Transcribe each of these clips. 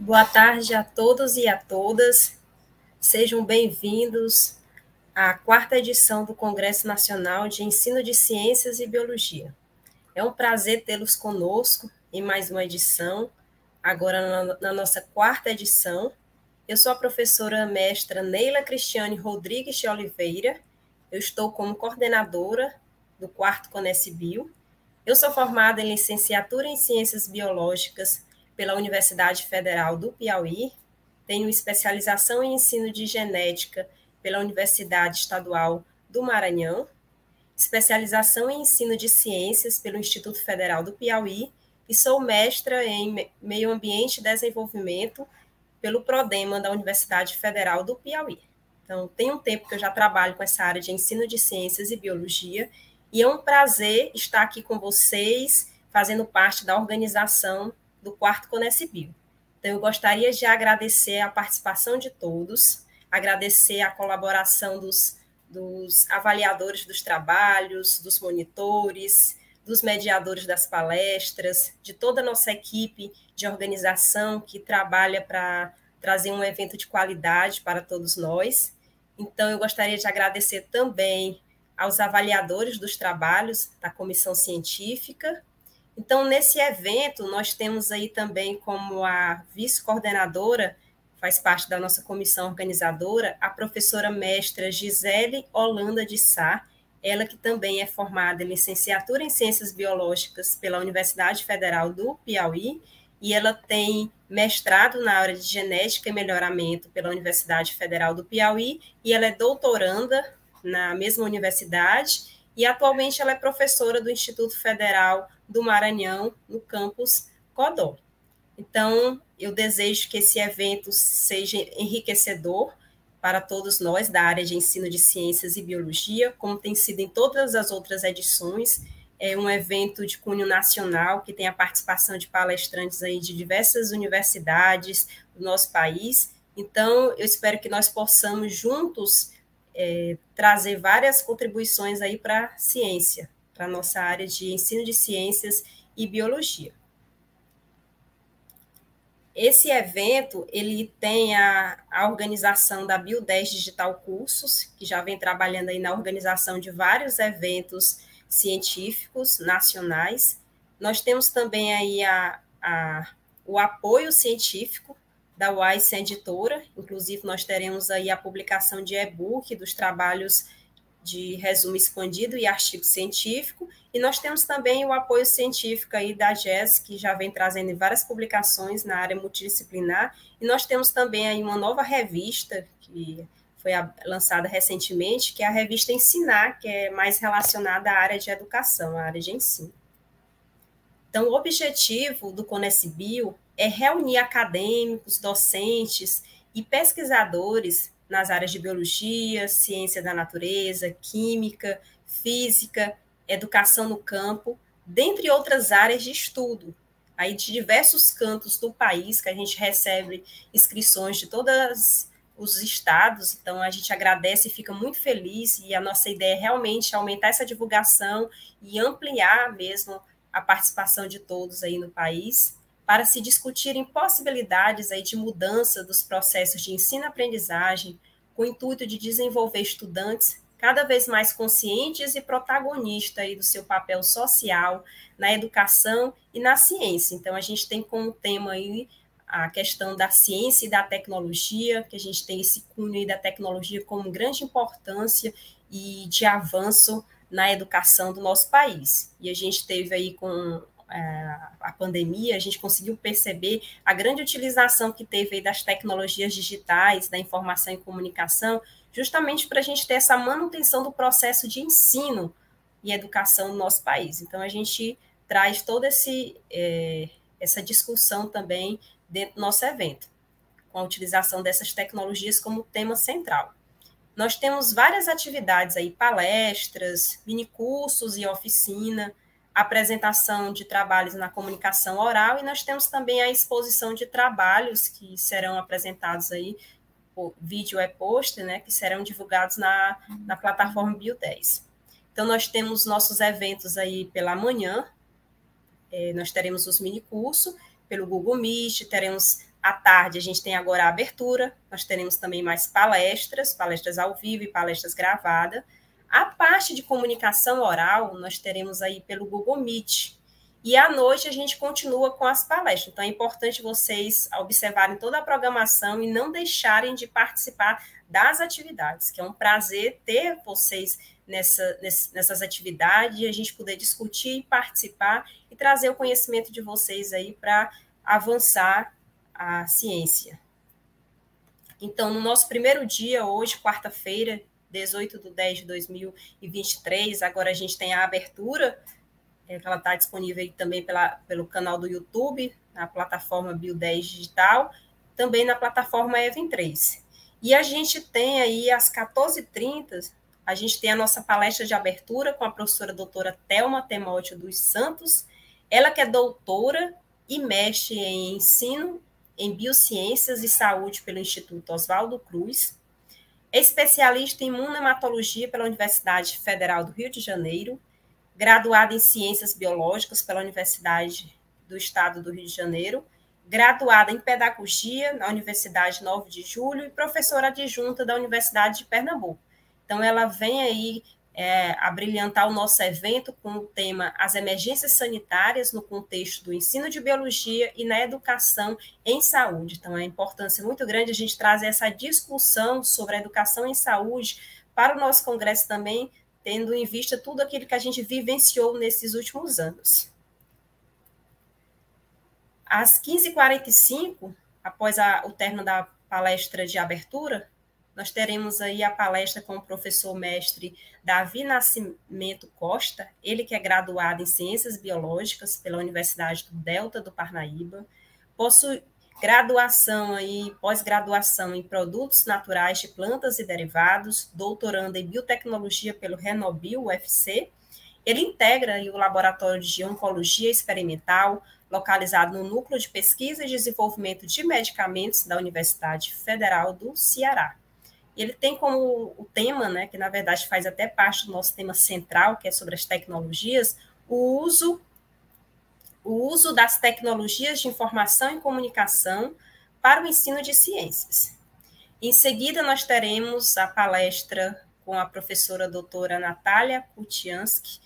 Boa tarde a todos e a todas. Sejam bem-vindos à quarta edição do Congresso Nacional de Ensino de Ciências e Biologia. É um prazer tê-los conosco em mais uma edição, agora na nossa quarta edição. Eu sou a professora mestra Neila Cristiane Rodrigues de Oliveira. Eu estou como coordenadora do quarto Conecibio. Eu sou formada em licenciatura em Ciências Biológicas pela Universidade Federal do Piauí, tenho especialização em ensino de genética pela Universidade Estadual do Maranhão, especialização em ensino de ciências pelo Instituto Federal do Piauí e sou mestra em Meio Ambiente e Desenvolvimento pelo PRODEMA da Universidade Federal do Piauí. Então, tem um tempo que eu já trabalho com essa área de ensino de ciências e biologia e é um prazer estar aqui com vocês, fazendo parte da organização do quarto Conecibio. Então, eu gostaria de agradecer a participação de todos, agradecer a colaboração dos avaliadores dos trabalhos, dos monitores, dos mediadores das palestras, de toda a nossa equipe de organização que trabalha para trazer um evento de qualidade para todos nós. Então, eu gostaria de agradecer também aos avaliadores dos trabalhos da comissão científica. Então, nesse evento, nós temos aí também como a vice-coordenadora, faz parte da nossa comissão organizadora, a professora mestra Gisele Holanda de Sá, ela que também é formada em licenciatura em Ciências Biológicas pela Universidade Federal do Piauí, e ela tem mestrado na área de Genética e Melhoramento pela Universidade Federal do Piauí, e ela é doutoranda na mesma universidade, e atualmente ela é professora do Instituto Federal do Maranhão, no campus Codó. Então, eu desejo que esse evento seja enriquecedor para todos nós da área de ensino de ciências e biologia, como tem sido em todas as outras edições. É um evento de cunho nacional, que tem a participação de palestrantes aí de diversas universidades do nosso país. Então, eu espero que nós possamos juntos trazer várias contribuições aí para a ciência, para a nossa área de ensino de ciências e biologia. Esse evento, ele tem a organização da Bio10 Digital Cursos, que já vem trabalhando aí na organização de vários eventos científicos nacionais. Nós temos também aí o apoio científico da Wise Editora, inclusive nós teremos aí a publicação de e-book dos trabalhos de resumo expandido e artigo científico, e nós temos também o apoio científico aí da GES, que já vem trazendo várias publicações na área multidisciplinar, e nós temos também aí uma nova revista, que foi lançada recentemente, que é a revista Ensinar, que é mais relacionada à área de educação, à área de ensino. Então, o objetivo do Conecibio é reunir acadêmicos, docentes e pesquisadores nas áreas de biologia, ciência da natureza, química, física, educação no campo, dentre outras áreas de estudo, aí de diversos cantos do país, que a gente recebe inscrições de todos os estados, então a gente agradece e fica muito feliz, e a nossa ideia é realmente aumentar essa divulgação e ampliar mesmo a participação de todos aí no país, para se discutirem possibilidades aí de mudança dos processos de ensino-aprendizagem, com o intuito de desenvolver estudantes cada vez mais conscientes e protagonistas aí do seu papel social na educação e na ciência. Então, a gente tem como tema aí a questão da ciência e da tecnologia, que a gente tem esse cunho aí da tecnologia como grande importância e de avanço na educação do nosso país. E a gente teve aí com a pandemia, a gente conseguiu perceber a grande utilização que teve aí das tecnologias digitais, da informação e comunicação, justamente para a gente ter essa manutenção do processo de ensino e educação no nosso país. Então, a gente traz toda essa discussão também dentro do nosso evento, com a utilização dessas tecnologias como tema central. Nós temos várias atividades aí, palestras, minicursos e oficina, apresentação de trabalhos na comunicação oral, e nós temos também a exposição de trabalhos que serão apresentados aí, por vídeo e pôster, né, que serão divulgados na plataforma Bio10. Então, nós temos nossos eventos aí pela manhã, nós teremos os minicursos pelo Google Meet, teremos À tarde, a gente tem agora a abertura, nós teremos também mais palestras ao vivo e palestras gravadas. A parte de comunicação oral, nós teremos aí pelo Google Meet. E à noite, a gente continua com as palestras. Então, é importante vocês observarem toda a programação e não deixarem de participar das atividades, que é um prazer ter vocês nessas atividades e a gente poder discutir, participar e trazer o conhecimento de vocês aí para avançar a ciência. Então, no nosso primeiro dia, hoje, quarta-feira, 18/10/2023, agora a gente tem a abertura, ela está disponível aí também pelo canal do YouTube, na plataforma Bio10 Digital, também na plataforma Even 3. E a gente tem aí, às 14h30, a gente tem a nossa palestra de abertura com a professora doutora Thelma Timóteo dos Santos, ela que é doutora e mestre em ensino em Biociências e Saúde pelo Instituto Oswaldo Cruz, é especialista em imunohematologia pela Universidade Federal do Rio de Janeiro, graduada em Ciências Biológicas pela Universidade do Estado do Rio de Janeiro, graduada em Pedagogia na Universidade 9 de Julho e professora adjunta da Universidade de Pernambuco. Então, ela vem aí abrilhantar o nosso evento com o tema As Emergências Sanitárias no contexto do ensino de biologia e na educação em saúde. Então, é uma importância muito grande a gente trazer essa discussão sobre a educação em saúde para o nosso congresso também, tendo em vista tudo aquilo que a gente vivenciou nesses últimos anos. Às 15h45, após o término da palestra de abertura, nós teremos aí a palestra com o professor mestre Davi Nascimento Costa, ele que é graduado em Ciências Biológicas pela Universidade do Delta do Parnaíba, possui graduação e pós-graduação em Produtos Naturais de Plantas e Derivados, doutorando em Biotecnologia pelo Renobio UFC. Ele integra aí o Laboratório de Oncologia Experimental, localizado no Núcleo de Pesquisa e Desenvolvimento de Medicamentos da Universidade Federal do Ceará. Ele tem como o tema, né, que na verdade faz até parte do nosso tema central, que é sobre as tecnologias, o uso das tecnologias de informação e comunicação para o ensino de ciências. Em seguida, nós teremos a palestra com a professora doutora Natália Kutiansky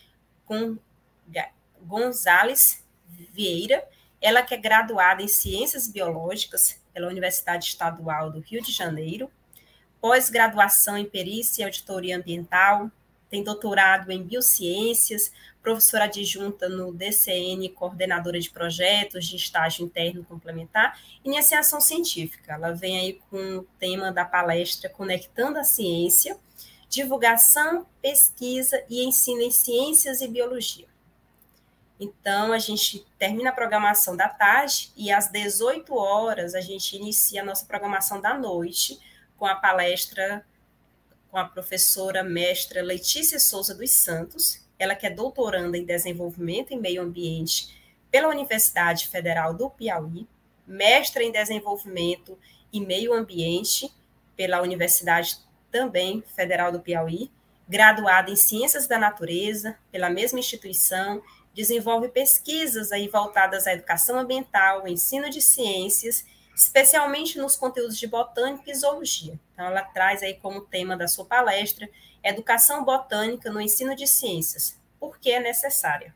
Gonzalez Vieira, ela que é graduada em Ciências Biológicas pela Universidade Estadual do Rio de Janeiro, pós-graduação em Perícia e Auditoria Ambiental, tem doutorado em Biociências, professora adjunta no DCN, coordenadora de projetos de estágio interno complementar, e iniciação científica. Ela vem aí com o tema da palestra Conectando a Ciência, Divulgação, Pesquisa e Ensino em Ciências e Biologia. Então, a gente termina a programação da tarde e às 18h a gente inicia a nossa programação da noite, com a palestra com a professora mestra Letícia Souza dos Santos, ela que é doutoranda em Desenvolvimento em Meio Ambiente pela Universidade Federal do Piauí, mestra em Desenvolvimento e Meio Ambiente pela Universidade também Federal do Piauí, graduada em Ciências da Natureza pela mesma instituição, desenvolve pesquisas aí voltadas à educação ambiental, ensino de ciências, especialmente nos conteúdos de botânica e zoologia. Então, ela traz aí como tema da sua palestra Educação Botânica no Ensino de Ciências, por que é necessária.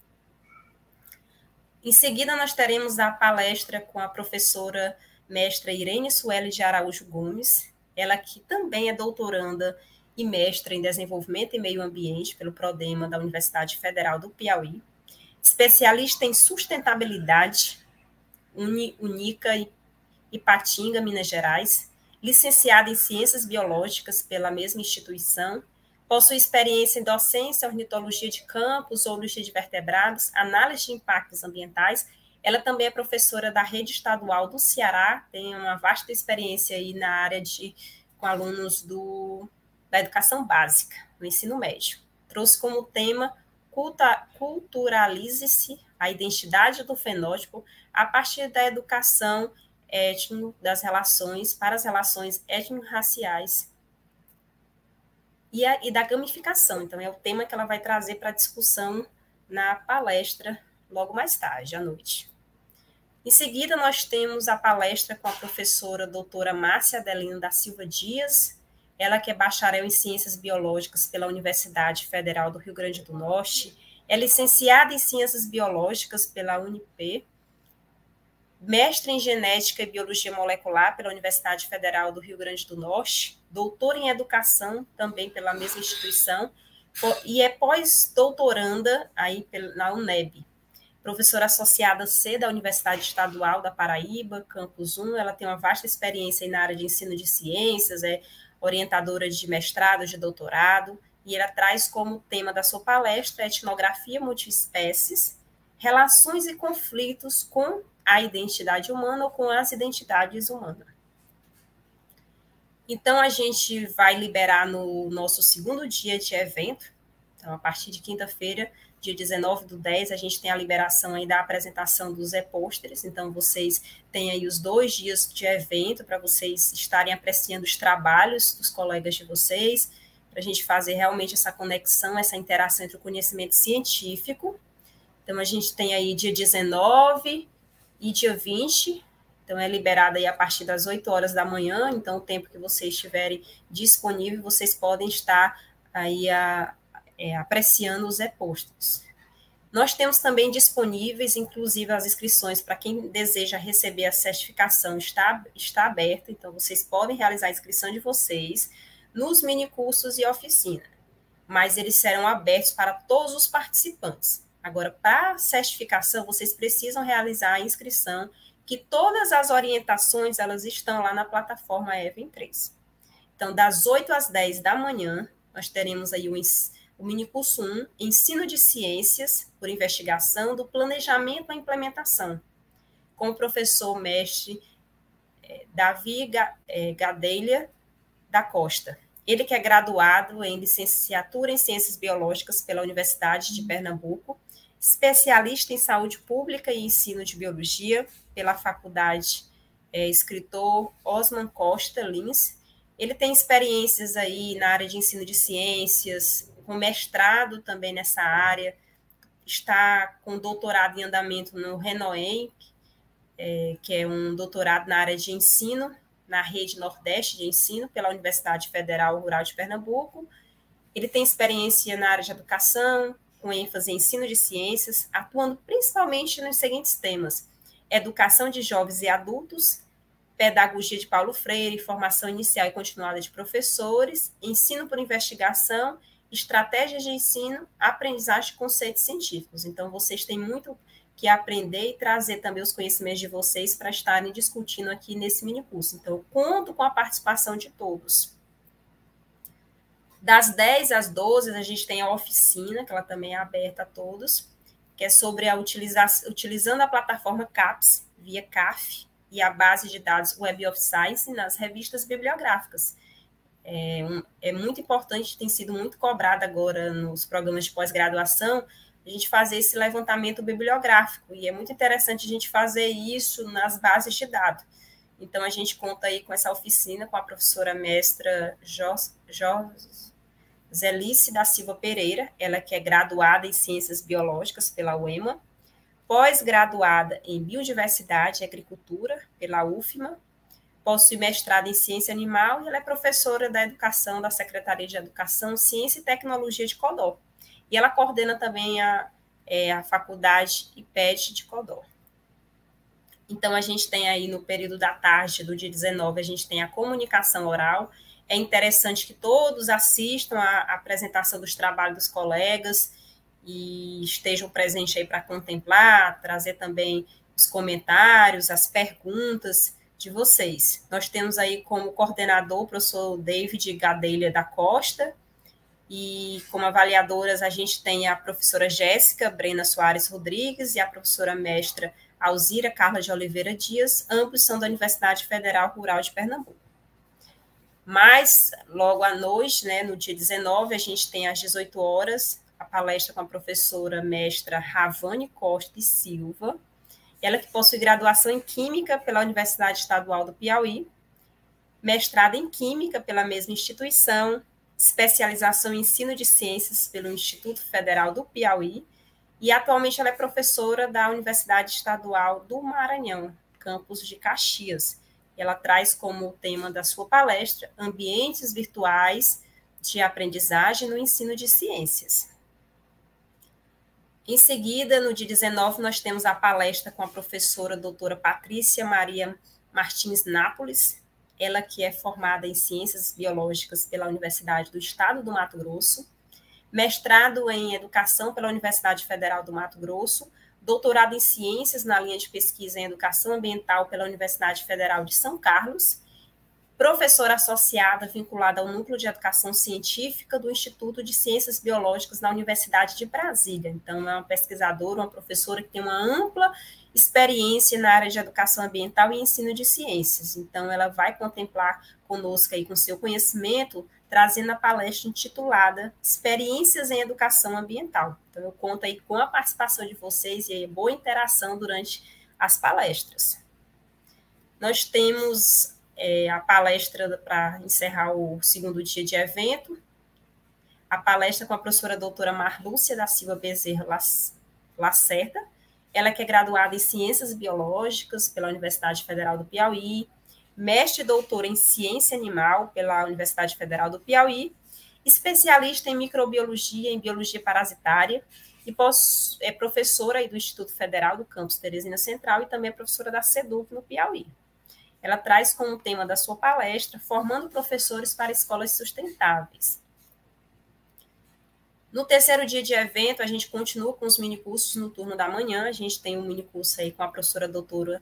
Em seguida, nós teremos a palestra com a professora mestra Irene Sueli de Araújo Gomes, ela que também é doutoranda e mestra em Desenvolvimento e Meio Ambiente pelo Prodema da Universidade Federal do Piauí, especialista em sustentabilidade, Unica e Ipatinga, Minas Gerais, licenciada em Ciências Biológicas pela mesma instituição, possui experiência em docência, ornitologia de campo, zoologia de vertebrados, análise de impactos ambientais. Ela também é professora da Rede Estadual do Ceará, tem uma vasta experiência aí na área com alunos da educação básica, no ensino médio. Trouxe como tema Culturalize-se a identidade do fenótipo a partir da educação étnico das relações para as relações étnico-raciais e da gamificação. Então, é o tema que ela vai trazer para discussão na palestra logo mais tarde, à noite. Em seguida, nós temos a palestra com a professora doutora Márcia Adelino da Silva Dias, ela que é bacharel em Ciências Biológicas pela Universidade Federal do Rio Grande do Norte, é licenciada em Ciências Biológicas pela UniP, mestre em Genética e Biologia Molecular pela Universidade Federal do Rio Grande do Norte, doutora em Educação também pela mesma instituição, e é pós-doutoranda aí na UNEB. Professora associada C da Universidade Estadual da Paraíba, Campus 1, ela tem uma vasta experiência na área de ensino de ciências, é orientadora de mestrado, de doutorado, e ela traz como tema da sua palestra etnografia multiespécies, relações e conflitos com a identidade humana ou com as identidades humanas. Então, a gente vai liberar no nosso segundo dia de evento, então, a partir de quinta-feira, dia 19/10, a gente tem a liberação aí da apresentação dos e-pôsteres, então vocês têm aí os 2 dias de evento para vocês estarem apreciando os trabalhos dos colegas de vocês, para a gente fazer realmente essa conexão, essa interação entre o conhecimento científico. Então, a gente tem aí dia 19 e dia 20, então é liberado aí a partir das 8 horas da manhã, então o tempo que vocês estiverem disponível, vocês podem estar aí apreciando os e-pôsteres. Nós temos também disponíveis, inclusive, as inscrições para quem deseja receber a certificação está aberta, então vocês podem realizar a inscrição de vocês nos minicursos e oficina, mas eles serão abertos para todos os participantes. Agora, para a certificação, vocês precisam realizar a inscrição, que todas as orientações elas estão lá na plataforma Even 3. Então, das 8 às 10 da manhã, nós teremos aí o minicurso 1, Ensino de Ciências por Investigação do Planejamento à Implementação, com o professor mestre Davi Gadelha da Costa. Ele que é graduado em licenciatura em Ciências Biológicas pela Universidade de Pernambuco, especialista em Saúde Pública e Ensino de Biologia pela Faculdade Escritor Osman Costa Lins. Ele tem experiências aí na área de ensino de ciências, com mestrado também nessa área, está com doutorado em andamento no RENOEM, que é um doutorado na área de ensino, na Rede Nordeste de Ensino, pela Universidade Federal Rural de Pernambuco. Ele tem experiência na área de educação, com ênfase em ensino de ciências, atuando principalmente nos seguintes temas: educação de jovens e adultos, pedagogia de Paulo Freire, formação inicial e continuada de professores, ensino por investigação, estratégias de ensino, aprendizagem de conceitos científicos. Então, vocês têm muito que aprender e trazer também os conhecimentos de vocês para estarem discutindo aqui nesse minicurso. Então, eu conto com a participação de todos. Das 10 às 12, a gente tem a oficina, que ela também é aberta a todos, que é sobre utilizando a plataforma CAPS, via CAF, e a base de dados Web of Science nas revistas bibliográficas. É muito importante, tem sido muito cobrado agora nos programas de pós-graduação, a gente fazer esse levantamento bibliográfico, e é muito interessante a gente fazer isso nas bases de dados. Então, a gente conta aí com essa oficina com a professora mestra Zelice da Silva Pereira, ela que é graduada em Ciências Biológicas pela UEMA, pós-graduada em Biodiversidade e Agricultura pela UFMA, possui mestrado em Ciência Animal e ela é professora da Educação da Secretaria de Educação, Ciência e Tecnologia de Codó. E ela coordena também a Faculdade IPED de Codó. Então, a gente tem aí no período da tarde do dia 19, a gente tem a comunicação oral. É interessante que todos assistam à apresentação dos trabalhos dos colegas e estejam presentes aí para contemplar, trazer também os comentários, as perguntas de vocês. Nós temos aí como coordenador o professor David Gadelha da Costa, e como avaliadoras a gente tem a professora Jéssica Brena Soares Rodrigues e a professora mestra Alzira Carla de Oliveira Dias, ambos são da Universidade Federal Rural de Pernambuco. Mas, logo à noite, né, no dia 19, a gente tem às 18 horas a palestra com a professora mestra Ravane Costa e Silva, ela que possui graduação em Química pela Universidade Estadual do Piauí, mestrado em Química pela mesma instituição, especialização em Ensino de Ciências pelo Instituto Federal do Piauí, e atualmente ela é professora da Universidade Estadual do Maranhão, campus de Caxias. Ela traz como tema da sua palestra ambientes virtuais de aprendizagem no ensino de ciências. Em seguida, no dia 19, nós temos a palestra com a professora doutora Patrícia Maria Martins Nápoles, ela que é formada em Ciências Biológicas pela Universidade do Estado do Mato Grosso, mestrado em Educação pela Universidade Federal do Mato Grosso, doutorado em Ciências na linha de pesquisa em Educação Ambiental pela Universidade Federal de São Carlos, professora associada vinculada ao Núcleo de Educação Científica do Instituto de Ciências Biológicas da Universidade de Brasília. Então, é uma pesquisadora, uma professora que tem uma ampla experiência na área de educação ambiental e ensino de ciências. Então, ela vai contemplar conosco aí com seu conhecimento, trazendo a palestra intitulada Experiências em Educação Ambiental. Então, eu conto aí com a participação de vocês e a boa interação durante as palestras. Nós temos a palestra para encerrar o segundo dia de evento, a palestra com a professora doutora Marlúcia da Silva Bezerra Lacerda, ela que é graduada em Ciências Biológicas pela Universidade Federal do Piauí, mestre e doutora em Ciência Animal pela Universidade Federal do Piauí, especialista em microbiologia e em biologia parasitária, e é professora aí do Instituto Federal do Campus Teresina Central e também é professora da SEDUC no Piauí. Ela traz como tema da sua palestra formando professores para escolas sustentáveis. No terceiro dia de evento, a gente continua com os minicursos no turno da manhã. A gente tem um minicurso aí com a professora doutora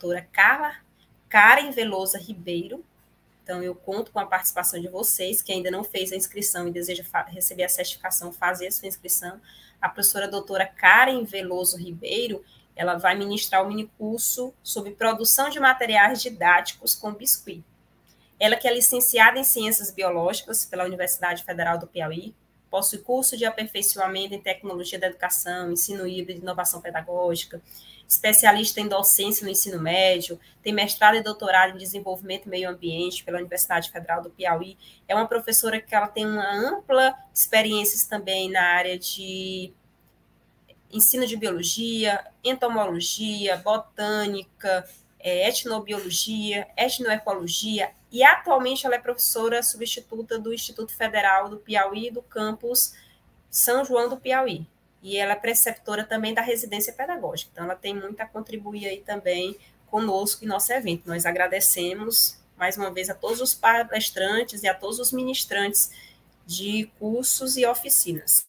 Karen Velosa Ribeiro. Então, eu conto com a participação de vocês, que ainda não fez a inscrição e deseja receber a certificação, fazer a sua inscrição. A professora doutora Karen Veloso Ribeiro, ela vai ministrar o minicurso sobre produção de materiais didáticos com biscuit. Ela que é licenciada em Ciências Biológicas pela Universidade Federal do Piauí, possui curso de aperfeiçoamento em Tecnologia da Educação, Ensino Híbrido e Inovação Pedagógica, especialista em docência no ensino médio, tem mestrado e doutorado em Desenvolvimento e Meio Ambiente pela Universidade Federal do Piauí. É uma professora que ela tem uma ampla experiência também na área de ensino de biologia, entomologia, botânica, etnobiologia, etnoecologia, e atualmente ela é professora substituta do Instituto Federal do Piauí, do campus São João do Piauí. E ela é preceptora também da residência pedagógica. Então, ela tem muito a contribuir aí também conosco em nosso evento. Nós agradecemos, mais uma vez, a todos os palestrantes e a todos os ministrantes de cursos e oficinas.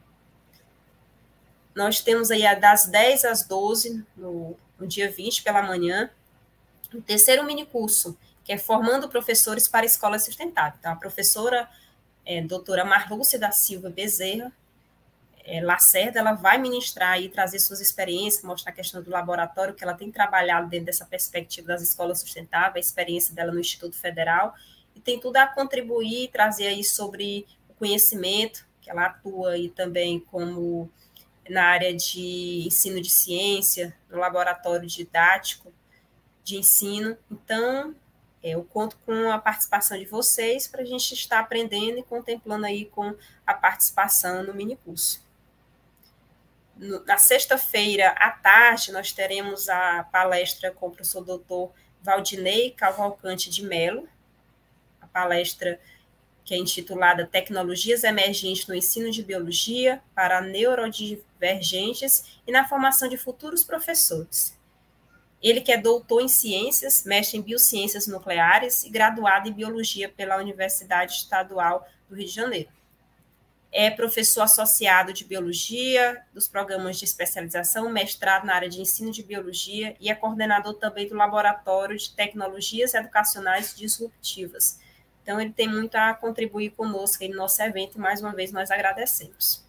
Nós temos aí das 10 às 12, no dia 20, pela manhã, o terceiro minicurso, que é Formando Professores para Escolas Sustentáveis. Então, a professora doutora Marlúcia da Silva Bezerra Lacerda, ela vai ministrar e trazer suas experiências, mostrar a questão do laboratório, que ela tem trabalhado dentro dessa perspectiva das escolas sustentáveis, a experiência dela no Instituto Federal, e tem tudo a contribuir, trazer aí sobre o conhecimento, que ela atua aí também como na área de ensino de ciência, no laboratório didático de ensino. Então, eu conto com a participação de vocês para a gente estar aprendendo e contemplando aí com a participação no minicurso. Na sexta-feira, à tarde, nós teremos a palestra com o professor doutor Valdinei Cavalcante de Mello, a palestra que é intitulada Tecnologias Emergentes no Ensino de Biologia para Neurodivergentes e na Formação de Futuros Professores. Ele que é doutor em Ciências, mestre em Biociências Nucleares e graduado em Biologia pela Universidade Estadual do Rio de Janeiro. É professor associado de Biologia, dos programas de especialização, mestrado na área de Ensino de Biologia e é coordenador também do Laboratório de Tecnologias Educacionais Disruptivas. Então, ele tem muito a contribuir conosco aí no nosso evento, e mais uma vez nós agradecemos.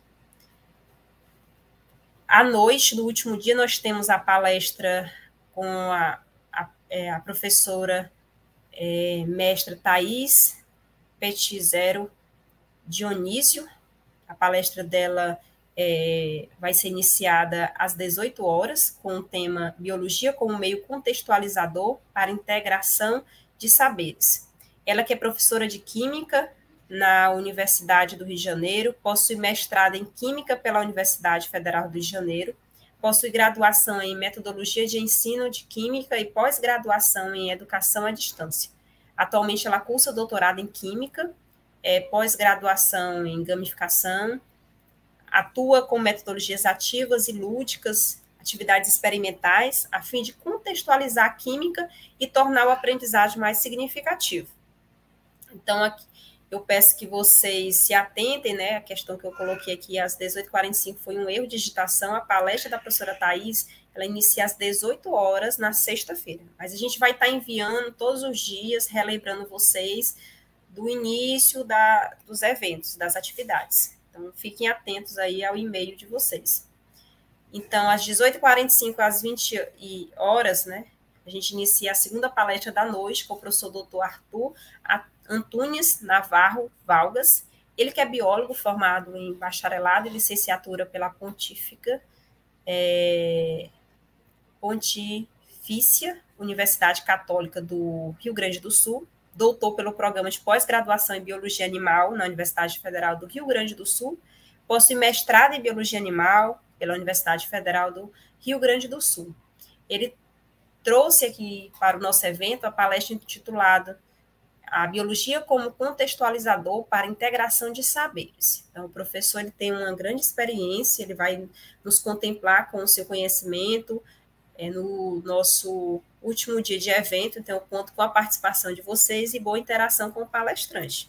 À noite, no último dia, nós temos a palestra com a professora mestra Thais Petizero Dionísio. A palestra dela vai ser iniciada às 18 horas, com o tema Biologia como meio contextualizador para integração de saberes. Ela que é professora de Química na Universidade do Rio de Janeiro, possui mestrado em Química pela Universidade Federal do Rio de Janeiro, possui graduação em Metodologia de Ensino de Química e pós-graduação em Educação à Distância. Atualmente, ela cursa doutorado em Química, pós-graduação em Gamificação, atua com metodologias ativas e lúdicas, atividades experimentais, a fim de contextualizar a química e tornar o aprendizagem mais significativo. Então, aqui, eu peço que vocês se atentem, né? A questão que eu coloquei aqui às 18h45 foi um erro de digitação. A palestra da professora Thais, ela inicia às 18 horas na sexta-feira. Mas a gente vai estar enviando todos os dias, relembrando vocês do início dos eventos, das atividades. Então, fiquem atentos aí ao e-mail de vocês. Então, às 18h45 às 20 horas, né? A gente inicia a segunda palestra da noite com o professor Dr. Arthur Antunes Navarro Valgas, ele que é biólogo formado em bacharelado e licenciatura pela Pontifícia Universidade Católica do Rio Grande do Sul, doutor pelo programa de pós-graduação em Biologia Animal na Universidade Federal do Rio Grande do Sul, possui mestrado em Biologia Animal pela Universidade Federal do Rio Grande do Sul. Ele trouxe aqui para o nosso evento a palestra intitulada A Biologia como Contextualizador para a Integração de Saberes. Então, o professor ele tem uma grande experiência, ele vai nos contemplar com o seu conhecimento no nosso último dia de evento, então eu conto com a participação de vocês e boa interação com o palestrante.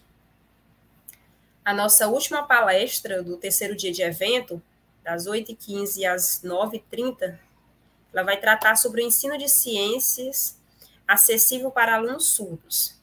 A nossa última palestra do terceiro dia de evento, das 8h15 às 9h30, ela vai tratar sobre o ensino de ciências acessível para alunos surdos.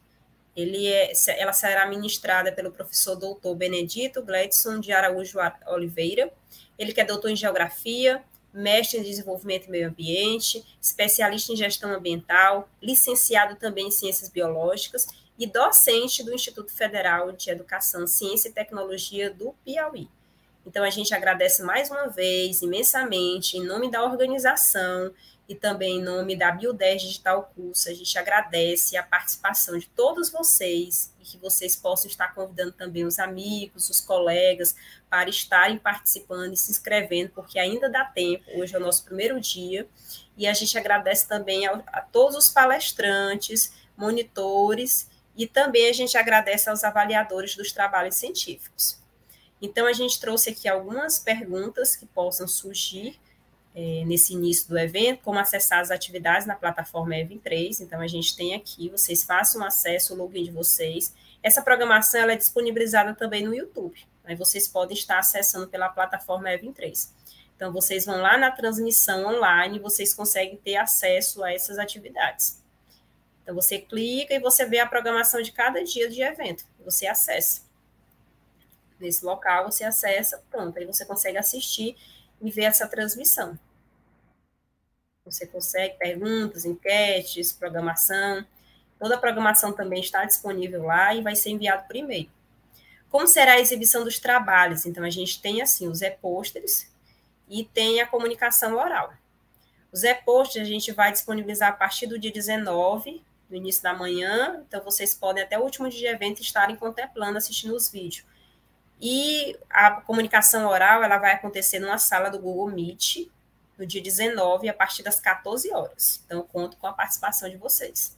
Ela será ministrada pelo professor doutor Benedito Gledson de Araújo Oliveira, ele que é doutor em Geografia, mestre em Desenvolvimento e Meio Ambiente, especialista em Gestão Ambiental, licenciado também em Ciências Biológicas e docente do Instituto Federal de Educação, Ciência e Tecnologia do Piauí. Então, a gente agradece mais uma vez, imensamente, em nome da organização e também em nome da Bio10 Digital Curso, a gente agradece a participação de todos vocês e que vocês possam estar convidando também os amigos, os colegas, para estarem participando e se inscrevendo, porque ainda dá tempo, hoje é o nosso primeiro dia, e a gente agradece também a todos os palestrantes, monitores, e também a gente agradece aos avaliadores dos trabalhos científicos. Então, a gente trouxe aqui algumas perguntas que possam surgir nesse início do evento, como acessar as atividades na plataforma E23. Então, a gente tem aqui, vocês façam acesso ao login de vocês. Essa programação ela é disponibilizada também no YouTube. Aí vocês podem estar acessando pela plataforma E23. Então, vocês vão lá na transmissão online e vocês conseguem ter acesso a essas atividades. Então, você clica e você vê a programação de cada dia de evento. Você acessa. Nesse local, você acessa, pronto, aí você consegue assistir e ver essa transmissão. Você consegue perguntas, enquetes, programação. Toda a programação também está disponível lá e vai ser enviado por e-mail. Como será a exibição dos trabalhos? Então, a gente tem, assim, os e-posters e tem a comunicação oral. Os e-posters a gente vai disponibilizar a partir do dia 19, no início da manhã, então vocês podem até o último dia de evento estarem contemplando, assistindo os vídeos. E a comunicação oral, ela vai acontecer numa sala do Google Meet, no dia 19, a partir das 14 horas. Então, eu conto com a participação de vocês.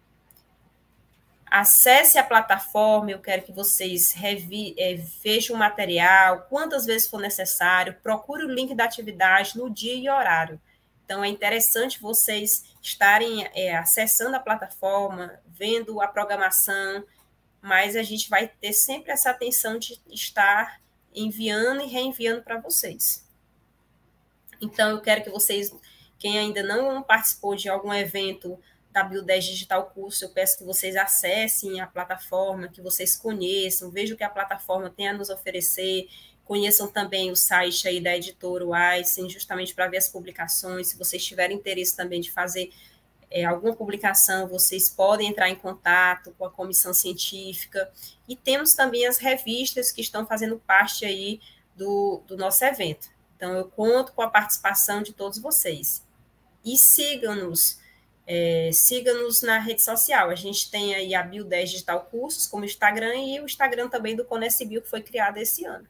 Acesse a plataforma, eu quero que vocês vejam o material, quantas vezes for necessário, procure o link da atividade no dia e horário. Então, é interessante vocês estarem acessando a plataforma, vendo a programação, mas a gente vai ter sempre essa atenção de estar enviando e reenviando para vocês. Então, eu quero que vocês, quem ainda não participou de algum evento da Bio10 Digital Curso, eu peço que vocês acessem a plataforma, que vocês conheçam, vejam o que a plataforma tem a nos oferecer, conheçam também o site aí da editora Wysen, justamente para ver as publicações. Se vocês tiverem interesse também de fazer alguma publicação, vocês podem entrar em contato com a comissão científica, e temos também as revistas que estão fazendo parte aí do nosso evento. Então, eu conto com a participação de todos vocês. E sigam-nos Siga-nos na rede social. A gente tem aí a Bio10 Digital Cursos como Instagram e o Instagram também do Conecibio, que foi criado esse ano.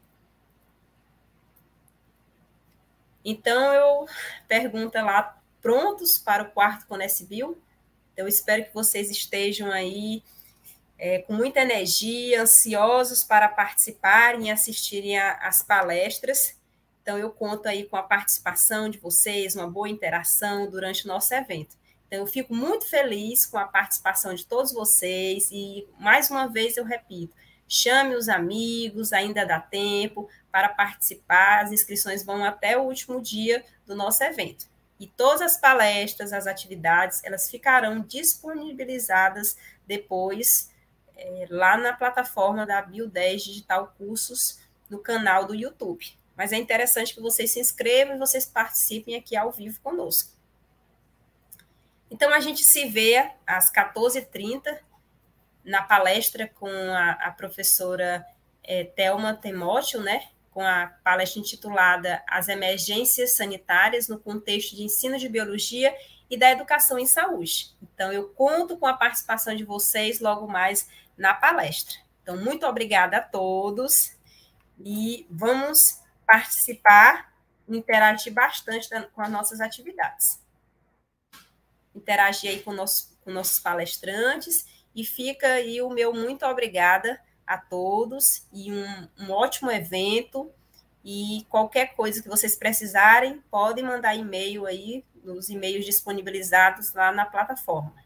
Então, eu pergunto lá, prontos para o quarto Conecibio? Eu espero que vocês estejam aí com muita energia, ansiosos para participarem e assistirem às palestras. Então, eu conto aí com a participação de vocês, uma boa interação durante o nosso evento. Então, eu fico muito feliz com a participação de todos vocês e, mais uma vez, eu repito, chame os amigos, ainda dá tempo para participar, as inscrições vão até o último dia do nosso evento. E todas as palestras, as atividades, elas ficarão disponibilizadas depois lá na plataforma da Bio10 Digital Cursos, no canal do YouTube. Mas é interessante que vocês se inscrevam e vocês participem aqui ao vivo conosco. Então, a gente se vê às 14h30 na palestra com a professora Thelma Timóteo, né? Com a palestra intitulada As Emergências Sanitárias no Contexto de Ensino de Biologia e da Educação em Saúde. Então, eu conto com a participação de vocês logo mais na palestra. Então, muito obrigada a todos e vamos participar e interagir bastante com as nossas atividades. Interagir aí com nossos palestrantes e fica aí o meu muito obrigada a todos e um ótimo evento. E qualquer coisa que vocês precisarem, podem mandar e-mail aí, nos e-mails disponibilizados lá na plataforma.